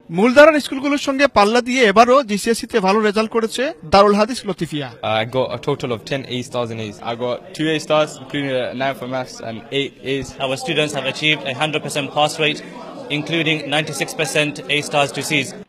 মূলধারার স্কুলগুলোর সঙ্গে পাল্লা দিয়ে এবারও জিসিএসসিতে ভালো রেজাল্ট করেছে দারুল হাদিস Latifia. I got a total of 10 A stars in A's. I got 2 A stars, including a 9 for maths and 8 A's. Our students have achieved a 100% pass rate, including 96% A stars to C's.